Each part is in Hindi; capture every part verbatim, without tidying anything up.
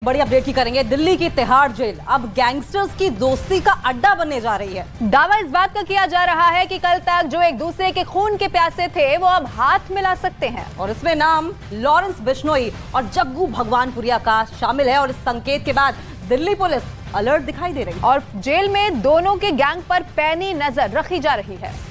बड़ी अपडेट की करेंगे। दिल्ली की तिहाड़ जेल अब गैंगस्टर्स की दोस्ती का अड्डा बनने जा रही है। दावा इस बात का किया जा रहा है कि कल तक जो एक दूसरे के खून के प्यासे थे वो अब हाथ मिला सकते हैं। और इसमें नाम लॉरेंस बिश्नोई और जग्गू भगवानपुरिया का शामिल है। और इस संकेत के बाद दिल्ली पुलिस अलर्ट दिखाई दे रही है और जेल में दोनों के गैंग पर पैनी नजर रखी जा रही है।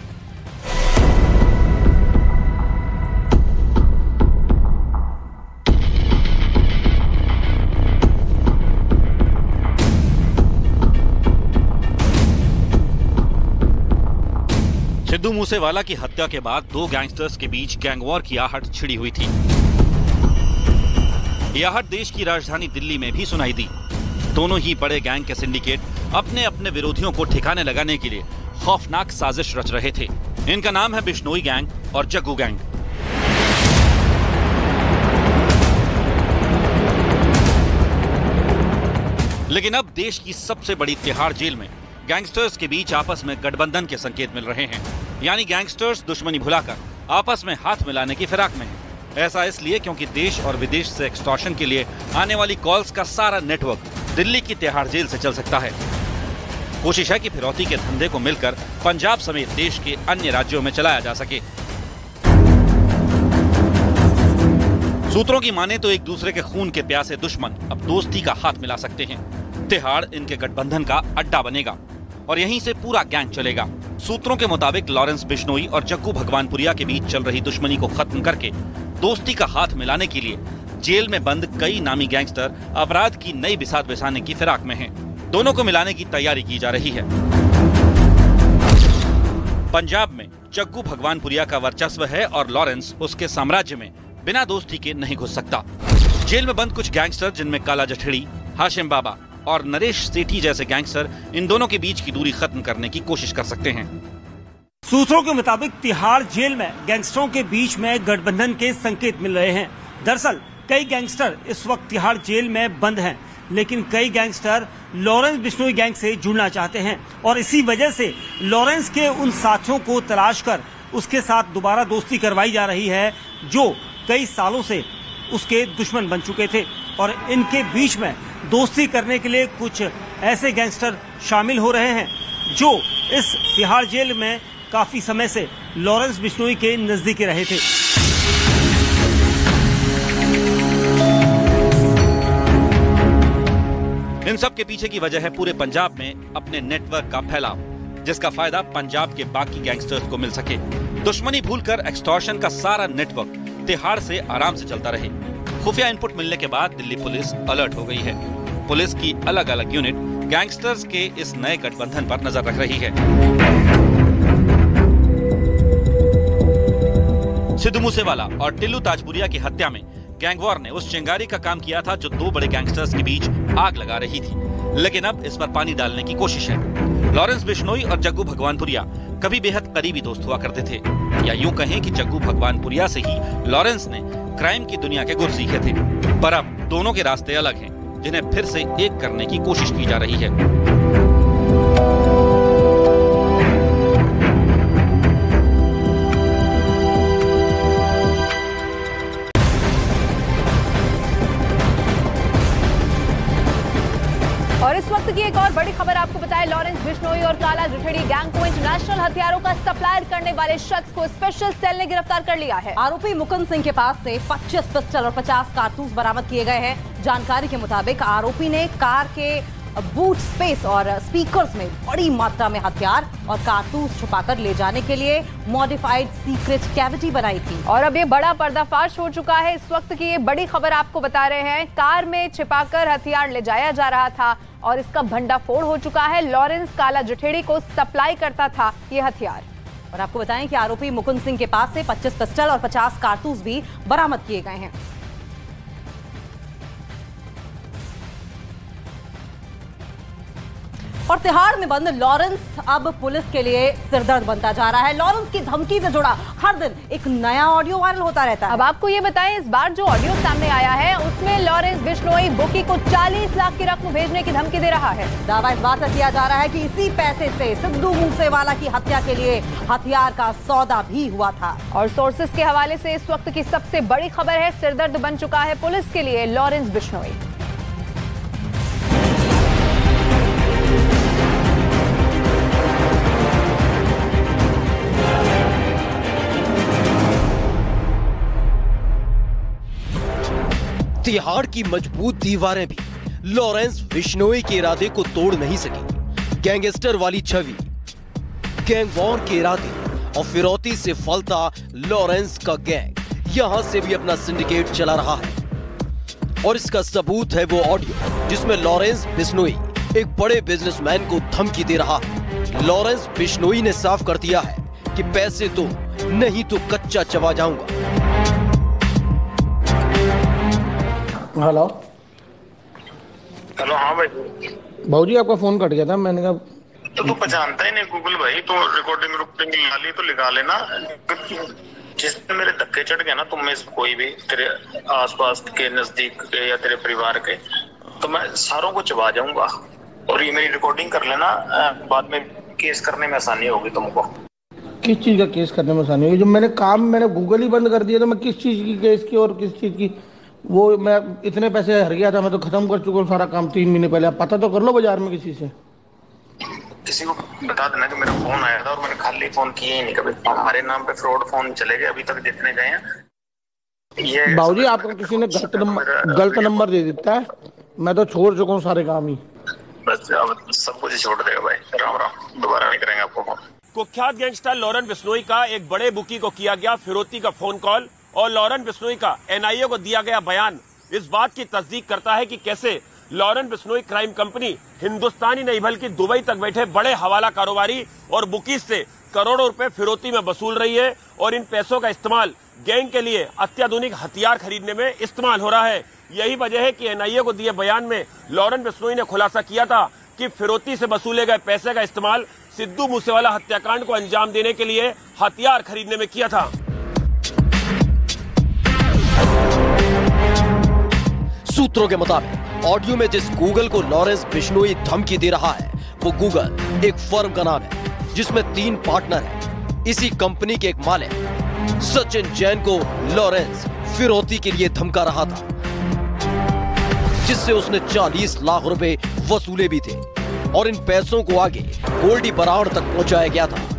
सिद्धू मूसेवाला की हत्या के बाद दो गैंगस्टर्स के बीच गैंगवॉर की आहट छिड़ी हुई थी। यह आहट देश की राजधानी दिल्ली में भी सुनाई दी। दोनों ही बड़े गैंग के सिंडिकेट अपने अपने विरोधियों को ठिकाने लगाने के लिए खौफनाक साजिश रच रहे थे। इनका नाम है बिश्नोई गैंग और जग्गू गैंग। लेकिन अब देश की सबसे बड़ी तिहाड़ जेल में गैंगस्टर्स के बीच आपस में गठबंधन के संकेत मिल रहे हैं। यानी गैंगस्टर्स दुश्मनी भुलाकर आपस में हाथ मिलाने की फिराक में हैं। ऐसा इसलिए क्योंकि देश और विदेश से एक्सटॉर्शन के लिए आने वाली कॉल्स का सारा नेटवर्क दिल्ली की तिहाड़ जेल से चल सकता है। कोशिश है कि फिरौती के धंधे को मिलकर पंजाब समेत देश के अन्य राज्यों में चलाया जा सके। सूत्रों की माने तो एक दूसरे के खून के प्यासे दुश्मन अब दोस्ती का हाथ मिला सकते हैं। तिहाड़ इनके गठबंधन का अड्डा बनेगा और यहीं से पूरा गैंग चलेगा। सूत्रों के मुताबिक लॉरेंस बिश्नोई और जग्गू भगवानपुरिया के बीच चल रही दुश्मनी को खत्म करके दोस्ती का हाथ मिलाने के लिए जेल में बंद कई नामी गैंगस्टर अपराध की नई बिसात बिछाने की फिराक में हैं। दोनों को मिलाने की तैयारी की जा रही है। पंजाब में जग्गू भगवानपुरिया का वर्चस्व है और लॉरेंस उसके साम्राज्य में बिना दोस्ती के नहीं घुस सकता। जेल में बंद कुछ गैंगस्टर जिनमें काला जठेड़ी, हाशिम बाबा और नरेश सेठी जैसे गैंगस्टर इन दोनों के बीच की दूरी खत्म करने की कोशिश कर सकते हैं। सूत्रों के मुताबिक तिहाड़ जेल में गैंगस्टरों के बीच में गठबंधन के संकेत मिल रहे हैं। दरअसल कई गैंगस्टर इस वक्त तिहाड़ जेल में बंद हैं, लेकिन कई गैंगस्टर लॉरेंस बिश्नोई गैंग से जुड़ना चाहते हैं और इसी वजह से लॉरेंस के उन साथियों को तलाश कर उसके साथ दोबारा दोस्ती करवाई जा रही है जो कई सालों से उसके दुश्मन बन चुके थे। और इनके बीच में दोस्ती करने के लिए कुछ ऐसे गैंगस्टर शामिल हो रहे हैं जो इस तिहाड़ जेल में काफी समय से लॉरेंस बिश्नोई के नजदीक रहे थे। इन सब के पीछे की वजह है पूरे पंजाब में अपने नेटवर्क का फैलाव, जिसका फायदा पंजाब के बाकी गैंगस्टर्स को मिल सके। दुश्मनी भूलकर एक्सटॉर्शन का सारा नेटवर्क तिहाड़ से आराम से चलता रहे। खुफिया इनपुट मिलने के बाद दिल्ली पुलिस अलर्ट हो गई है। पुलिस की अलग अलग यूनिट गैंगस्टर्स के इस नए गठबंधन पर नजर रख रही है। सिद्धू मूसेवाला और टिल्लू ताजपुरिया की हत्या में गैंगवॉर ने उस चिंगारी का काम किया था जो दो बड़े गैंगस्टर्स के बीच आग लगा रही थी। लेकिन अब इस पर पानी डालने की कोशिश है। लॉरेंस बिश्नोई और जग्गू भगवानपुरिया कभी बेहद करीबी दोस्त हुआ करते थे, या यूं कहें कि जग्गू भगवानपुरिया से ही लॉरेंस ने क्राइम की दुनिया के गुर सीखे थे। पर अब दोनों के रास्ते अलग हैं, जिन्हें फिर से एक करने की कोशिश की जा रही है। और इस वक्त की एक और बड़ी खबर आपको बताएं, लॉरेंस बिश्नोई और काला जठेड़ी गैंग को इंटरनेशनल हथियारों का सप्लायर करने वाले शख्स को स्पेशल सेल ने गिरफ्तार कर लिया है। आरोपी मुकुंद सिंह के पास से पच्चीस पिस्टल और पचास कारतूस बरामद किए गए हैं। जानकारी के मुताबिक आरोपी ने कार के बूट स्पेस और स्पीकर्स में बड़ी मात्रा में हथियार और कारतूस छुपाकर ले जाने के लिए मॉडिफाइड सीक्रेट कैविटी बनाई थी। और अब ये बड़ा पर्दाफाश हो चुका है। इस वक्त की ये बड़ी खबर आपको बता रहे हैं, कार में छिपाकर हथियार ले जाया जा रहा था और इसका भंडाफोड़ हो चुका है। लॉरेंस काला जठेड़ी को सप्लाई करता था ये हथियार। और आपको बताएं कि आरोपी मुकुंद सिंह के पास से पच्चीस पिस्टल और पचास कारतूस भी बरामद किए गए हैं। और तिहाड़ में बंद लॉरेंस अब पुलिस के लिए सिरदर्द बनता जा रहा है। लॉरेंस की धमकी से जुड़ा हर दिन एक नया ऑडियो वायरल होता रहता है। अब आपको ये बताएं, इस बार जो ऑडियो सामने आया है उसमें लॉरेंस बिश्नोई बुकी को चालीस लाख की रकम भेजने की धमकी दे रहा है। दावा इस बात का किया जा रहा है कि इसी पैसे से सिद्धू मूसेवाला की हत्या के लिए हथियार का सौदा भी हुआ था। और सोर्सेस के हवाले से इस वक्त की सबसे बड़ी खबर है, सिरदर्द बन चुका है पुलिस के लिए लॉरेंस बिश्नोई। तिहाड़ की मजबूत दीवारें भी लॉरेंस बिश्नोई के इरादे को तोड़ नहीं सकी। गैंगस्टर वाली छवि, गैंग वॉर के इरादे और फिरौती से फलता लॉरेंस का गैंग यहां से भी अपना सिंडिकेट चला रहा है। और इसका सबूत है वो ऑडियो जिसमें लॉरेंस बिश्नोई एक बड़े बिजनेसमैन को धमकी दे रहा है। लॉरेंस बिश्नोई ने साफ कर दिया है कि पैसे दो नहीं तो कच्चा चबा जाऊंगा। Hello hello. हाँ भाई भाऊजी, आपका फोन कट गया था, मैंने कहा तो तू पहचानता ही नहीं गूगल भाई, तो रिकॉर्डिंग रिकॉर्डिंग ला ली तो लिखा लेना। जिस दिन मेरे धक्के चढ़ गया ना तुम में से कोई भी, तेरे आसपास के नजदीक के या तेरे परिवार के, तो मैं सारों को चबा जाऊंगा। और ये मेरी रिकॉर्डिंग कर लेना, बाद में केस करने में आसानी होगी तुमको। किस चीज का केस करने में आसानी होगी? जो मैंने काम मैंने गूगल ही बंद कर दिया, तो मैं किस चीज की केस की और किस चीज की? वो मैं इतने पैसे हर गया था, मैं तो खत्म कर चुका हूँ सारा काम तीन महीने पहले। आप पता तो कर लो बाजार में किसी से, किसी को बता देना कि मेरा फोन आया था और मैंने खाली फोन किए ही नहीं कभी। हमारे नाम पे फ्रॉड फोन चले गए अभी तक जितने गए हैं। ये बाबूजी आपको किसी ने गलत नंबर गलत नंबर दे देता है, मैं तो छोड़ चुका हूँ सारे काम ही। बस अब सब कुछ छोड़ देगा भाई, राम राम, दोबारा नहीं करेंगे आपको फोन। कुख्यात गैंगस्टर लॉरेंस बिश्नोई का एक बड़े बुकी को किया गया फिरौती का फोन कॉल और लॉरेंस बिश्नोई का एनआईए को दिया गया बयान इस बात की तस्दीक करता है कि कैसे लॉरेंस बिश्नोई क्राइम कंपनी हिंदुस्तानी नहीं बल्कि दुबई तक बैठे बड़े हवाला कारोबारी और बुकीज से करोड़ों रुपए फिरौती में वसूल रही है और इन पैसों का इस्तेमाल गैंग के लिए अत्याधुनिक हथियार खरीदने में इस्तेमाल हो रहा है। यही वजह है कि एनआईए को दिए बयान में लॉरेंस बिश्नोई ने खुलासा किया था कि फिरौती से वसूले गए पैसे का इस्तेमाल सिद्धू मूसेवाला हत्याकांड को अंजाम देने के लिए हथियार खरीदने में किया था। सूत्रों के मुताबिक ऑडियो में जिस गूगल को लॉरेंस बिश्नोई धमकी दे रहा है वो गूगल एक फर्म का नाम है जिसमें तीन पार्टनर हैं। इसी कंपनी के एक मालिक सचिन जैन को लॉरेंस फिरौती के लिए धमका रहा था, जिससे उसने चालीस लाख रुपए वसूले भी थे और इन पैसों को आगे गोल्डी बराड़ तक पहुंचाया गया था।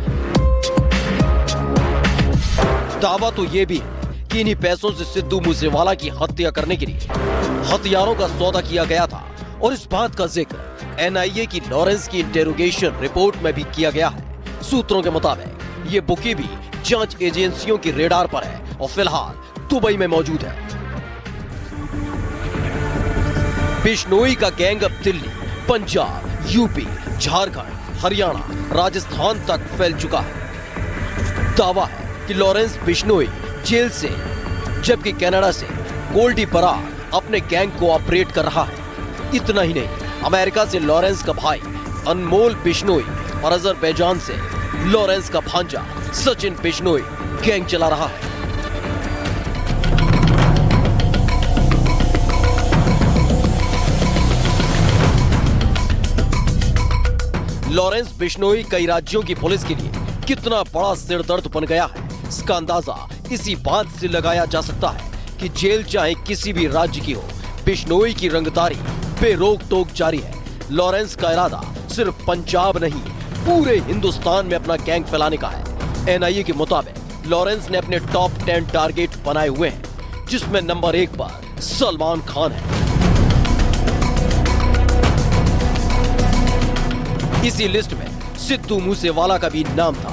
दावा तो यह भी है कि इन्हीं पैसों से सिद्धू मूसेवाला की हत्या करने के लिए हथियारों का सौदा किया गया था और इस बात का जिक्र एनआईए की लॉरेंस की इंटेरोगेशन रिपोर्ट में भी किया गया है। सूत्रों के मुताबिक ये बुकी भी जांच एजेंसियों की रेडार पर है और फिलहाल दुबई में मौजूद है। बिश्नोई का गैंग अब दिल्ली, पंजाब, यूपी, झारखंड, हरियाणा, राजस्थान तक फैल चुका है। दावा है कि लॉरेंस बिश्नोई जेल से जबकि कनाडा से गोल्डी बराड़ अपने गैंग को ऑपरेट कर रहा है। इतना ही नहीं, अमेरिका से लॉरेंस का भाई अनमोल बिश्नोई और अजरबैजान से लॉरेंस का भांजा सचिन बिश्नोई गैंग चला रहा है। लॉरेंस बिश्नोई कई राज्यों की पुलिस के लिए कितना बड़ा सिरदर्द बन गया है, इसका अंदाजा इसी बात से लगाया जा सकता है कि जेल चाहे किसी भी राज्य की हो, बिश्नोई की रंगदारी बेरोक टोक जारी है। लॉरेंस का इरादा सिर्फ पंजाब नहीं पूरे हिंदुस्तान में अपना गैंग फैलाने का है। एनआईए के मुताबिक लॉरेंस ने अपने टॉप टेन टारगेट बनाए हुए हैं, जिसमें नंबर एक पर सलमान खान है। इसी लिस्ट में सिद्धू मूसेवाला का भी नाम था।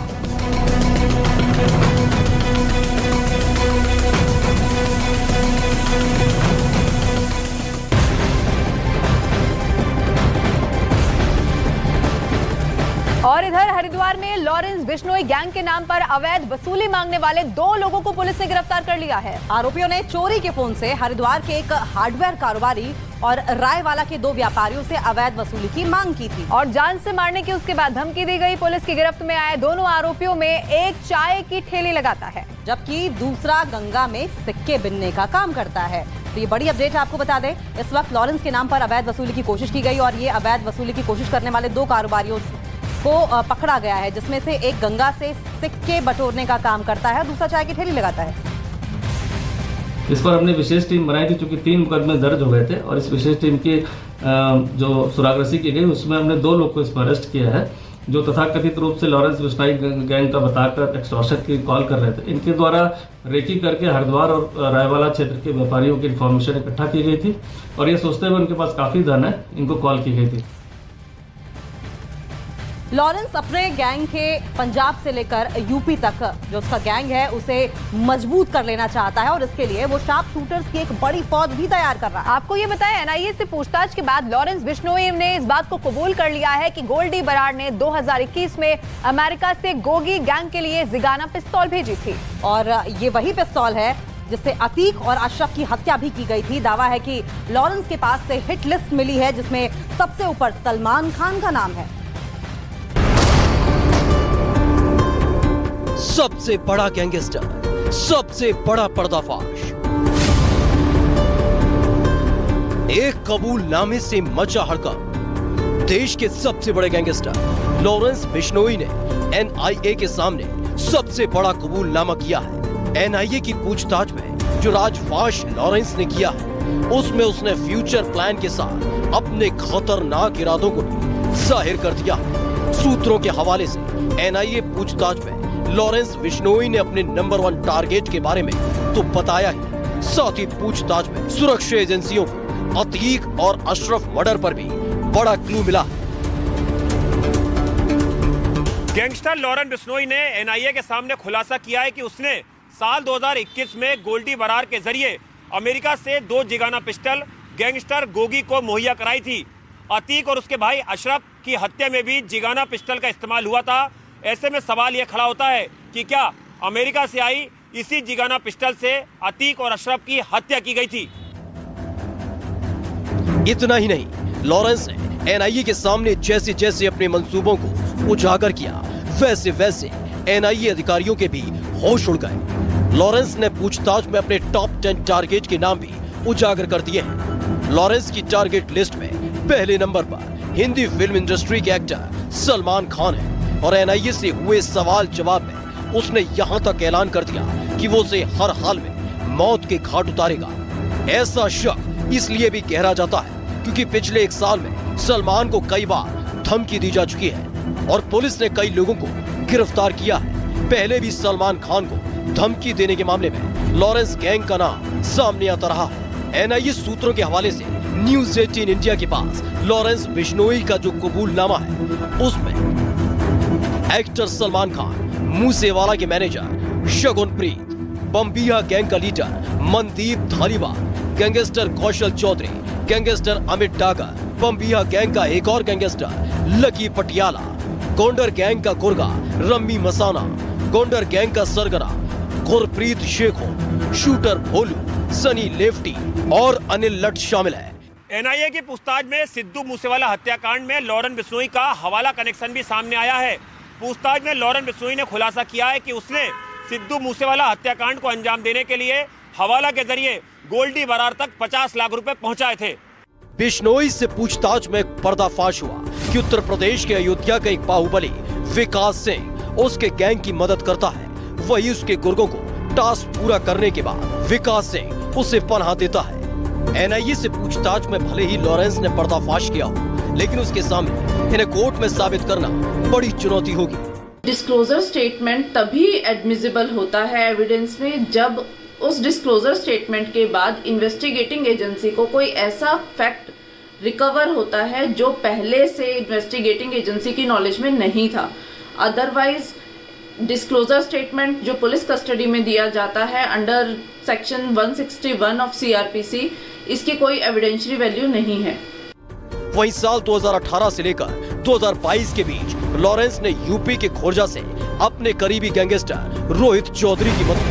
और इधर हरिद्वार में लॉरेंस बिश्नोई गैंग के नाम पर अवैध वसूली मांगने वाले दो लोगों को पुलिस ने गिरफ्तार कर लिया है। आरोपियों ने चोरी के फोन से हरिद्वार के एक हार्डवेयर कारोबारी और रायवाला के दो व्यापारियों से अवैध वसूली की मांग की थी और जान से मारने की उसके बाद धमकी दी गई। पुलिस की गिरफ्त में आए दोनों आरोपियों में एक चाय की ठेली लगाता है जबकि दूसरा गंगा में सिक्के बिनने का काम करता है। तो ये बड़ी अपडेट आपको बता दें, इस वक्त लॉरेंस के नाम पर अवैध वसूली की कोशिश की गई और ये अवैध वसूली की कोशिश करने वाले दो कारोबारियों को पकड़ा गया है, जिसमें से एक गंगा से सिक्के बटोरने का काम करता है, दूसरा चाय की ठेली लगाता है। इस पर हमने विशेष टीम बनाई थी, चूंकि तीन मुकदमे दर्ज हो गए थे और इस विशेष टीम की जो सुरागरसी की गई उसमें हमने दो लोग को इस पर अरेस्ट किया है जो तथाकथित रूप से लॉरेंस बिश्नोई गैंग का बताकर एक्सटॉर्शन की कॉल कर रहे थे, इनके द्वारा रेकी करके हरिद्वार और रायवाला क्षेत्र के व्यापारियों की इन्फॉर्मेशन इकट्ठा की गई थी और ये सोचते हुए उनके पास काफी धन है, इनको कॉल की गई थी। लॉरेंस अपने गैंग के पंजाब से लेकर यूपी तक जो उसका गैंग है उसे मजबूत कर लेना चाहता है और इसके लिए वो शार्प शूटर्स की एक बड़ी फौज भी तैयार कर रहा है। आपको ये बताएं, एनआईए से पूछताछ के बाद लॉरेंस बिश्नोई ने इस बात को कबूल कर लिया है कि गोल्डी बराड़ ने दो हज़ार इक्कीस में अमेरिका से गोगी गैंग के लिए जिगाना पिस्तौल भेजी थी और ये वही पिस्तौल है जिससे अतीक और अशरफ की हत्या भी की गई थी। दावा है कि लॉरेंस के पास से हिट लिस्ट मिली है जिसमें सबसे ऊपर सलमान खान का नाम है। सबसे बड़ा गैंगस्टर, सबसे बड़ा पर्दाफाश, एक कबूलनामे से मचा हड़कंप। देश के सबसे बड़े गैंगस्टर लॉरेंस बिश्नोई ने एनआईए के सामने सबसे बड़ा कबूलनामा किया है। एनआईए की पूछताछ में जो राजफाश लॉरेंस ने किया है उसमें उसने फ्यूचर प्लान के साथ अपने खतरनाक इरादों को जाहिर कर दिया है। सूत्रों के हवाले से एनआईए पूछताछ में लॉरेंस बिश्नोई ने अपने नंबर वन टारगेट के बारे में तो बताया ही, साथ ही पूछताछ में सुरक्षा एजेंसियों को अतीक और अशरफ मर्डर पर भी बड़ा क्लू मिला। गैंगस्टर लॉरेंस बिश्नोई ने एनआईए के सामने खुलासा किया है कि उसने साल दो हज़ार इक्कीस में गोल्डी बराड़ के जरिए अमेरिका से दो जिगाना पिस्टल गैंगस्टर गोगी को मुहैया कराई थी। अतीक और उसके भाई अशरफ की हत्या में भी जिगाना पिस्टल का इस्तेमाल हुआ था। ऐसे में सवाल यह खड़ा होता है कि क्या अमेरिका से आई इसी जिगाना पिस्टल से अतीक और अशरफ की हत्या की गई थी। इतना ही नहीं, लॉरेंस ने एनआईए के सामने जैसे जैसे अपने मंसूबों को उजागर किया वैसे वैसे एनआईए अधिकारियों के भी होश उड़ गए। लॉरेंस ने पूछताछ में अपने टॉप टेन टारगेट के नाम भी उजागर कर दिए हैं। लॉरेंस की टारगेट लिस्ट में पहले नंबर पर हिंदी फिल्म इंडस्ट्री के एक्टर सलमान खान है और एनआईए से हुए सवाल जवाब में उसने यहां तक ऐलान कर दिया कि वो उसे हर हाल में मौत के घाट उतारेगा। ऐसा शक इसलिए भी गहरा जाता है क्योंकि पिछले एक साल में सलमान को कई बार धमकी दी जा चुकी है और पुलिस ने कई लोगों को गिरफ्तार किया है। पहले भी सलमान खान को धमकी देने के मामले में लॉरेंस गैंग का नाम सामने आता रहा है। एनआईए सूत्रों के हवाले से न्यूज अठारह इंडिया के पास लॉरेंस बिश्नोई का जो कबूलनामा है उसमें एक्टर सलमान खान, मूसेवाला के मैनेजर शगुनप्रीत, बम्बिया गैंग का leader Mandeep Dhaliwal, gangster Kaushal Chaudhary, gangster Amit Dagar, Bambiha gang का एक और गैंगस्टर लकी पटियाला, गोंडर गैंग का गुर्गा रम्मी मसाना, गोंडर गैंग का सरगना गुरप्रीत शेखो, शूटर भोलू, सनी लेफ्टी और अनिल लट शामिल है। एनआईए की पूछताछ में सिद्धू मूसेवाला हत्याकांड में लॉरेंस बिश्नोई का हवाला कनेक्शन भी सामने आया है। पूछताछ में लॉरेंस बिश्नोई ने खुलासा किया है कि उसने सिद्धू मूसेवाला हत्याकांड को अंजाम देने के लिए हवाला के जरिए गोल्डी बराड़ तक पचास लाख रुपए पहुंचाए थे। बिश्नोई से पूछताछ में पर्दाफाश हुआ कि उत्तर प्रदेश के अयोध्या का एक बाहुबली विकास सिंह उसके गैंग की मदद करता है। वही उसके गुर्गों को टास्क पूरा करने के बाद विकास सिंह उसे पनाह देता है। एनआईए से पूछताछ में भले ही लॉरेंस ने पर्दाफाश किया हो, लेकिन उसके सामने इन्हें कोर्ट में साबित करना बड़ी चुनौती होगी। डिस्क्लोजर स्टेटमेंट तभी एडमिसिबल होता है एविडेंस में जब उस डिस्क्लोजर स्टेटमेंट के बाद इन्वेस्टिगेटिंग एजेंसी को कोई ऐसा फैक्ट रिकवर होता है जो पहले से इन्वेस्टिगेटिंग एजेंसी की नॉलेज में नहीं था। अदरवाइज डिस्क्लोजर स्टेटमेंट जो पुलिस कस्टडी में दिया जाता है अंडर सेक्शन एक सौ इकसठ ऑफ सीआरपीसी, इसकी कोई एविडेंशियरी वैल्यू नहीं है। वहीं साल दो हज़ार अठारह से लेकर दो हज़ार बाईस के बीच लॉरेंस ने यूपी के खोरजा से अपने करीबी गैंगस्टर रोहित चौधरी की मदद।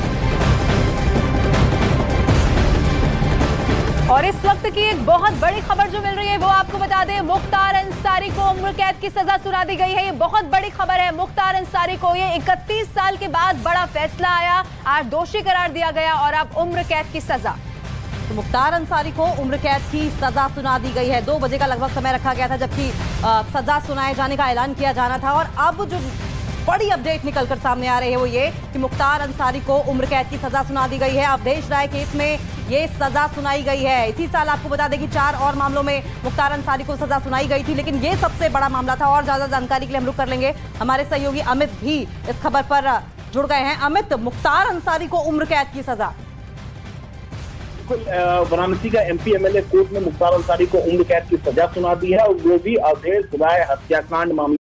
और इस वक्त की एक बहुत बड़ी खबर जो मिल रही है वो आपको बता दें, मुख्तार अंसारी को उम्र कैद की सजा सुना दी गई है। ये बहुत बड़ी खबर है। मुख्तार अंसारी को ये इकतीस साल के बाद बड़ा फैसला आया, आज दोषी करार दिया गया और अब उम्र कैद की सजा। तो मुख्तार अंसारी को उम्र कैद की सजा सुना दी गई है। दो बजे का लगभग समय रखा गया था जबकि सजा सुनाए जाने का ऐलान किया जाना था और अब जो बड़ी अपडेट निकलकर सामने आ रही है वो ये कि मुख्तार अंसारी को उम्र कैद की सजा सुना दी गई है। अवधेश राय केस में ये सजा सुनाई गई है। इसी साल आपको बता दें कि चार और मामलों में मुख्तार अंसारी को सजा सुनाई गई थी, लेकिन ये सबसे बड़ा मामला था। और ज्यादा जानकारी के लिए हम रुक कर लेंगे, हमारे सहयोगी अमित भी इस खबर पर जुड़ गए हैं। अमित, मुख्तार अंसारी को उम्र कैद की सजा, वाराणसी का एमपी एमएलए कोर्ट ने मुख्तार अंसारी को उम्र कैद की सजा सुना दी है और वो भी अवधेश राय हत्याकांड मामले